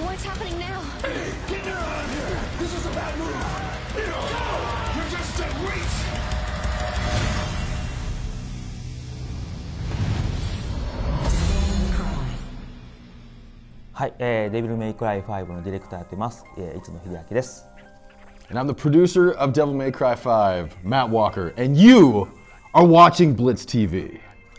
What's happening now? Hey, get Nero out of here! This is a bad move! Nero, go! You're just dead weight! はい、デビルメイクライ5のディレクターやってます、いつの秀明です。 And I'm the producer of Devil May Cry 5, Matt Walker, and you are watching Blitz TV.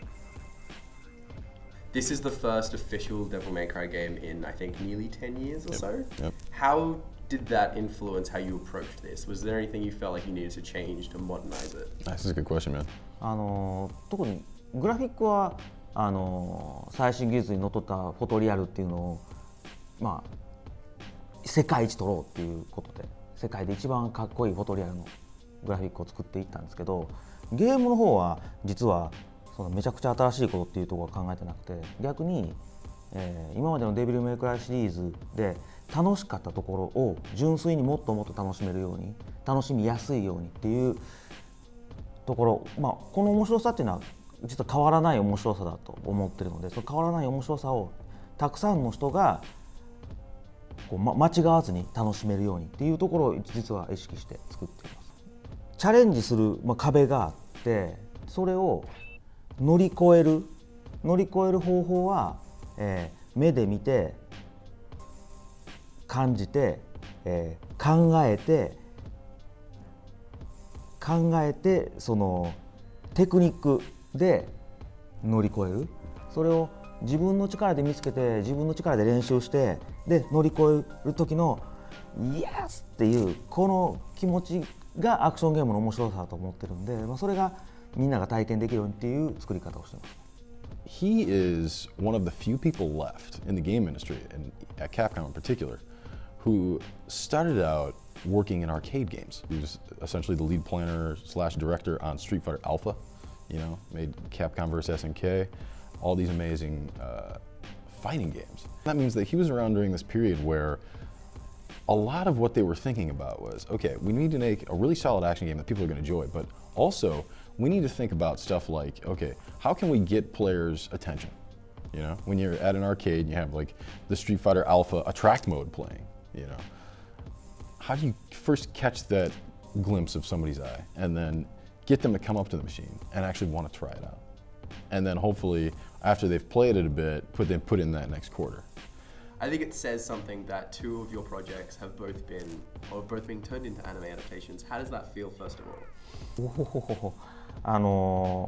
This is the first official Devil May Cry game in, I think, nearly 10 years or so. Yep. How did that influence how you approached this? Was there anything you felt like you needed to change to modernize it? This is a good question, man. 特にグラフィックは最新技術にのっとったフォトリアルっていうのを、まあ、世界一撮ろうっていうことで世界で一番かっこいいフォトリアルのグラフィックを作っていったんですけど、ゲームの方は実はそのめちゃくちゃ新しいことっていうところは考えてなくて、逆に、今までのデビルメイクライシリーズで楽しかったところを純粋にもっともっと楽しめるように、楽しみやすいようにっていうところ、まあ、この面白さっていうのは実は変わらない面白さだと思ってるので、その変わらない面白さをたくさんの人がこう、間違わずに楽しめるようにっていうところを実は意識して作っています。チャレンジする、壁があって、それを乗り越える方法は、目で見て感じて、考えてそのテクニックで乗り越える、それを自分の力で見つけて自分の力で練習してで乗り越える時のイエスっていうこの気持ちがアクションゲームの面白さだと思ってるんで、それがみんなが体験できるようにっていう作り方をしてます。 He is one of the few people left in the game industry, and at Capcom in particular, who started out working in arcade games. He was essentially the lead planner / director on Street Fighter Alpha. You know, made Capcom vs. SNK, all these amazing fighting games. That means that he was around during this period where a lot of what they were thinking about was, okay, we need to make a really solid action game that people are going to enjoy, but also we need to think about stuff like, okay, how can we get players' attention? You know, when you're at an arcade and you have like the Street Fighter Alpha attract mode playing, you know, how do you first catch that glimpse of somebody's eye and then get them to come up to the machine and actually want to try it out? And then hopefully, after they've played it a bit, put in that next quarter. I think it says something that two of your projects have both been turned into anime adaptations. How does that feel, first of all?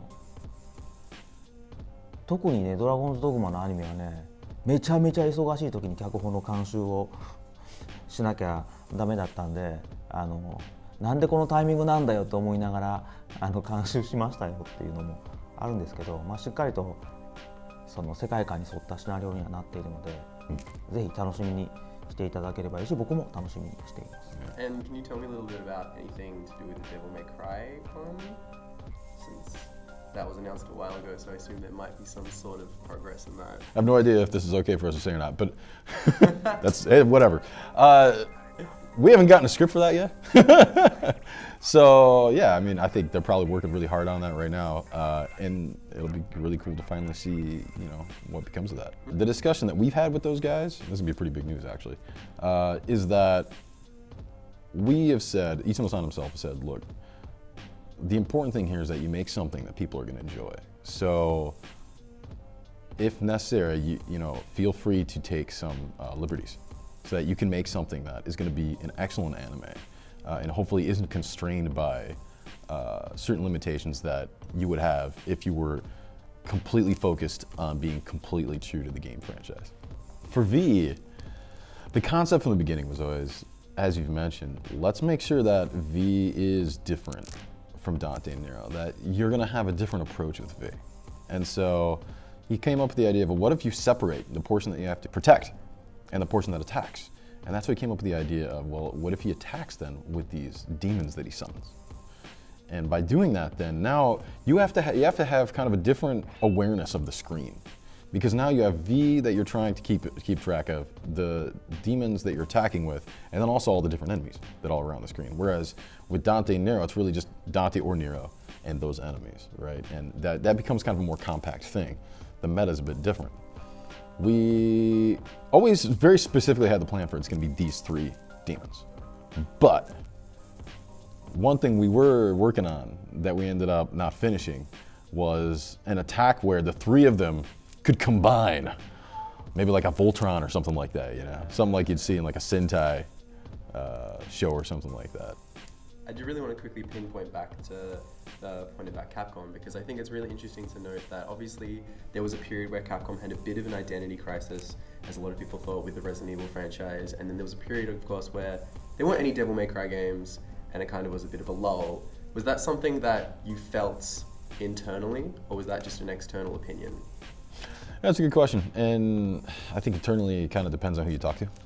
特にね、ドラゴンズドグマのアニメはね、めちゃめちゃ忙しい時に脚本の監修をしなきゃダメだったんで、なんでこのタイミングなんだよと思いながら監修しましたよっていうのもあるんですけど、しっかりとその世界観に沿ったシナリオにはなっているので、ぜひ楽しみにしていただければいいし、僕も楽しみにしています。 And can you tell me a little bit about anything to do with the Devil May Cry one? Since that was announced a while ago, so I assume there might be some sort of progress in that. I have no idea if this is okay for us to say or not, but that's whatever. We haven't gotten a script for that yet. So yeah, I mean, I think they're probably working really hard on that right now, and it'll be really cool to finally see, you know, what becomes of that. The discussion that we've had with those guys, this is gonna be pretty big news actually, is that we have said, Itsuno-san himself has said, look, the important thing here is that you make something that people are gonna enjoy. So if necessary, you know, feel free to take some liberties, so that you can make something that is going to be an excellent anime and hopefully isn't constrained by certain limitations that you would have if you were completely focused on being completely true to the game franchise. For V, the concept from the beginning was always, as you've mentioned, let's make sure that V is different from Dante and Nero, that you're going to have a different approach with V. And so he came up with the idea of, well, what if you separate the portion that you have to protect and the portion that attacks? And that's why he came up with the idea of, well, what if he attacks then with these demons that he summons? And by doing that, then now you have to have kind of a different awareness of the screen, because now you have V that you're trying to keep track of, the demons that you're attacking with, and then also all the different enemies that are all around the screen. Whereas with Dante and Nero, it's really just Dante or Nero and those enemies, right? And that becomes kind of a more compact thing. The meta is a bit different. we always very specifically had the plan for it's going to be these 3 demons. But one thing we were working on that we ended up not finishing was an attack where the 3 of them could combine. Maybe like a Voltron or something like that, you know? Something like you'd see in like a Sentai show or something like that. I do really want to quickly pinpoint back to the point about Capcom, because I think it's really interesting to note that obviously there was a period where Capcom had a bit of an identity crisis, as a lot of people thought, with the Resident Evil franchise, and then there was a period, of course, where there weren't any Devil May Cry games, and it kind of was a bit of a lull. Was that something that you felt internally, or was that just an external opinion? That's a good question, and I think internally it kind of depends on who you talk to.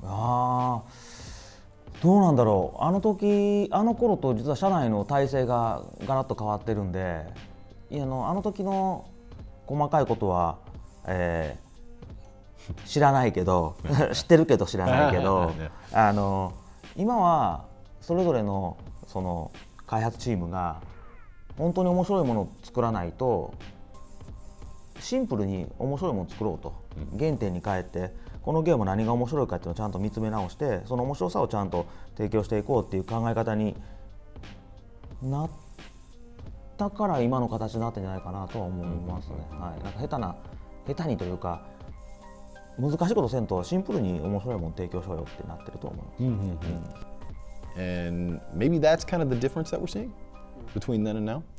どうなんだろう、あの頃と実は社内の体制がガラッと変わってるんで、あの時の細かいことは、知らないけど知ってるけど知らないけど今はそれぞれのその開発チームが本当に面白いものを作らないと、シンプルに面白いものを作ろうと、原点に帰ってこのゲーム何が面白いかっていうのをちゃんと見つめ直して、その面白さをちゃんと提供していこうっていう考え方になったから今の形になってんじゃないかなとは思いますね。はい、なんか下手にというか難しいことせんとシンプルに面白いものを提供しようよってなってると思います。 And maybe that's kind of the difference that we're seeing between then and now.